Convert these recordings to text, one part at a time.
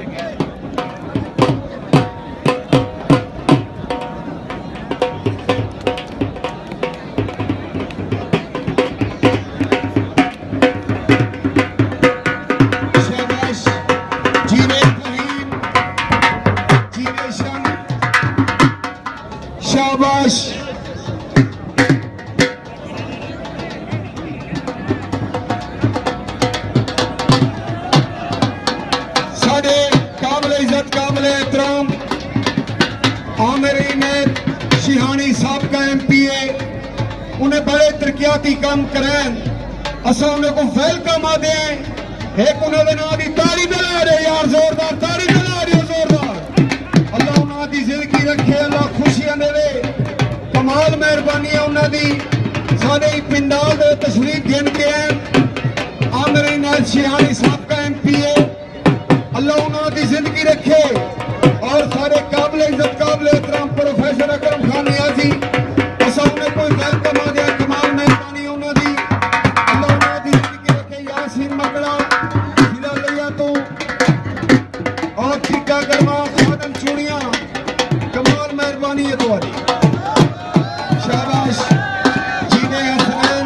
उन्हें बड़े तरक्याती काम करें असा उन्हें को वेलकम आ दे एक उन्हें ना दी ताली दिला रहे यार जोरदार ताली दिला रहे जोरदार अल्लाह उन्हें दी जिंदगी रखे अल्लाह खुशियां देवे कमाल मेहरबानी है उन्हें दी सारे पिंडाल दे तशरीफ गिन के हैं आमिर इनायत शिहानी साहब का MP है अल्लाह उन्हें दी जिंदगी रखे और सारे काबिल इज्जत काबिल एहतराम प्रोफेसर अकरम खान नियाजी असा उन्हें कोई वेलकम आ गया कमाल मेहरबानी उन्हें दी अल्लाह उन्हें दी जिंदगी रखे यासीन मकड़ा जिला लिया तो और टीका गरमा खादम चूड़ियां कमाल मेहरबानी है तुम्हारी शाबाश जीवे हसनैन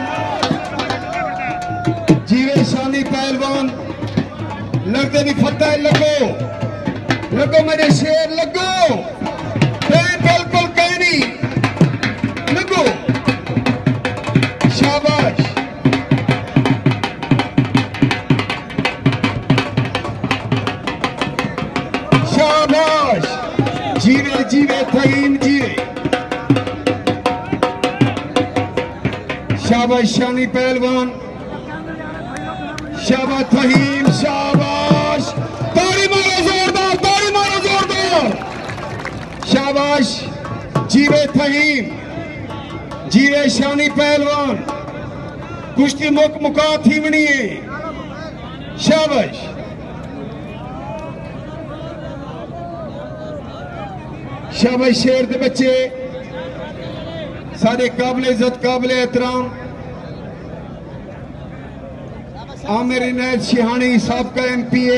जीवे शानी पहलवान लगते भी फतेह लगो लगो मेरे शेर लगो बिल्कुल कहीं नहीं लगो शाबाश शाबाश जीवे जीवे थहीम जीवे शाबाश शानी पहलवान शाबाश थहीम शाबाश ताली मारो जोरदार शाबाश जीवे थहीम जीवे शानी पहलवान कुश्ती मुका थीवनी है शाबाश शाबाश शेर दे बच्चे सारे काबिल इज्जत काबिल एहतराम आमिर इनायत शिहानी साहब का MP है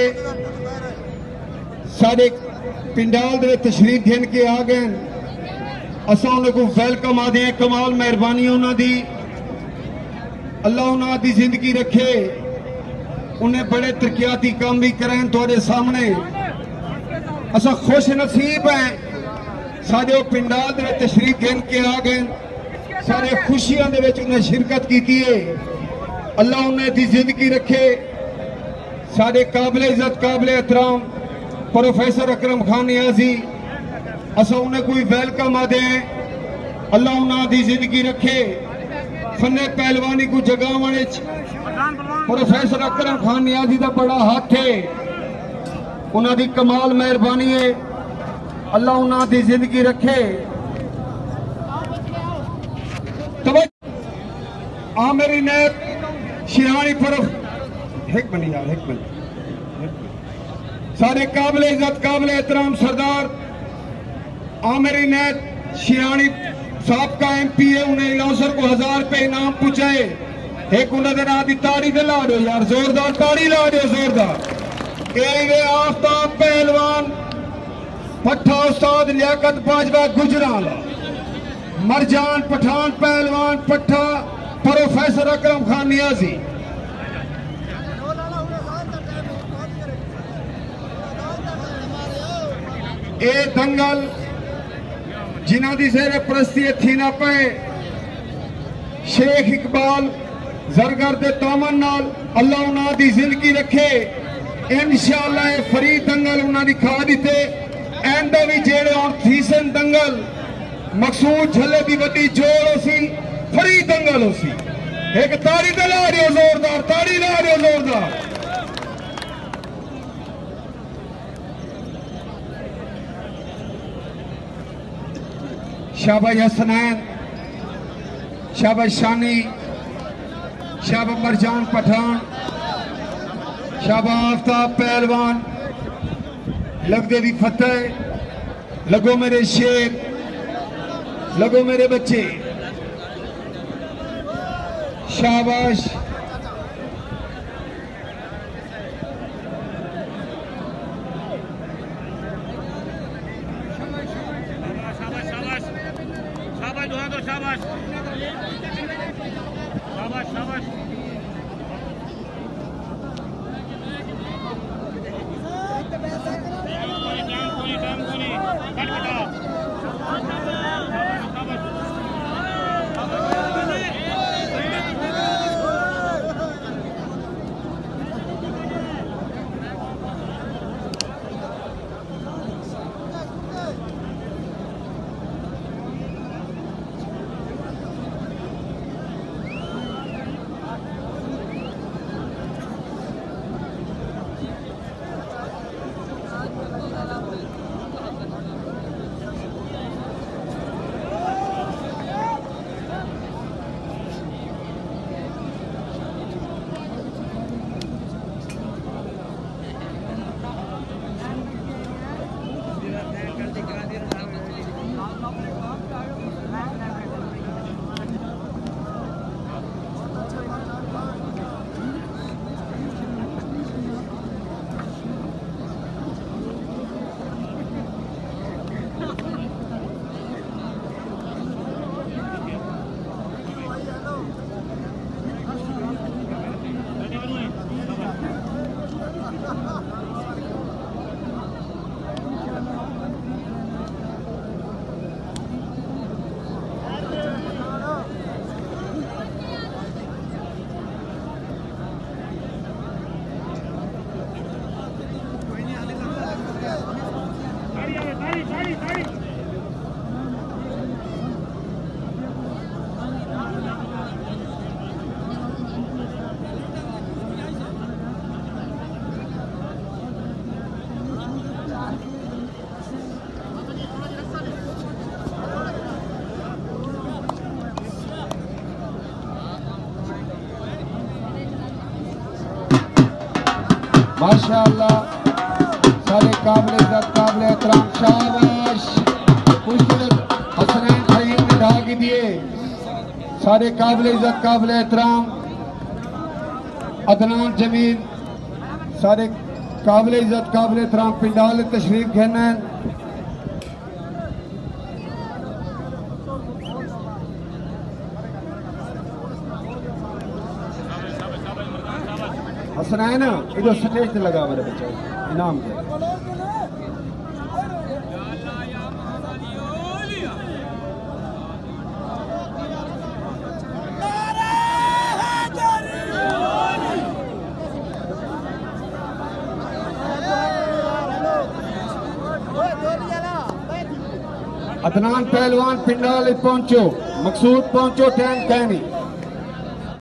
सारे पिंडाल दे तशरीफ गिन के आ गए असा उन्हें को वेलकम आ दे कमाल मेहरबानी उन्होंने दी अल्लाह उन्होंने दी जिंदगी रखे उन्हें बड़े तरक्याती काम भी करें थोड़े सामने असा खुश नसीब है सारे पिंडाल दे तशरीफ गिन के आ गए सारे खुशियां दे विच उन्हें शिरकत की है अल्लाह उन्हें दी जिंदगी रखे सारे काबिल इज्जत काबिल एहतराम प्रोफेसर अकरम खान नियाजी असा उन्हें कोई वेलकम आ दे अल्लाह उन्हें दी जिंदगी रखे फन्ने पहलवानी को जगाने प्रोफेसर अकरम खान नियाजी का बड़ा हाथ है उन्हें दी कमाल मेहरबानी है अल्लाह उन्हें दी जिंदगी रखे आमिर इनायत शिहानी एक मिनट यार एक मिनट सारे काबिल इज्जत काबिल एहतराम सरदार आमिर इनायत शिहानी साहब का MP है उन्हें लौसर को 1000 रुपए इनाम पूछाए एक उन्होंने नाम की ताड़ी दिला दो यार जोरदार ताड़ी ला दो जोरदार आफ्ताब पहलवान पट्ठा उस्ताद लियाकत बाजवा गुजराला मरजान पठान पहलवान पट्ठा प्रोफेसर अकरम खान नियाजी ए दंगल जिन्हों की जेर परस्ती थी ना पे शेख इकबाल जरगर दे तामन नाल अल्लाह उन्हों की जिंदगी रखे इंशाअल्लाह फरी दंगल उन्होंने खा दिते एंड भी जेड़े और थीसन दंगल मकसूद झले की वड्डी जोड़ सी फरी दंगल हो सी एक ताड़ी तो ला रहे हो जोरदार ताड़ी ला रहे हो जोरदार शाबाश हसनैन शाबाश शानी शाबाश मरजान पठान शाबाश आफ्ताब पहलवान लगदे भी फतेह लगो मेरे शेर लगो मेरे बच्चे शाबाश माशाअल्लाह सारे काबिल इज्जत काबिल एहतराम शाबाश कुश्ती हसनैन फहीम ने ढा के दिए सारे काबिल इज्जत काबिल एहतराम अदनान जमील सारे काबिल इज्जत काबिल एहतराम पिंडाल तशरीफ घेना हसनैन इधर स्टेज पे लगा मेरे बच्चे इनाम के अदनान पहलवान पिंडाल पहुंचो मकसूद पहुंचो टैम कहनी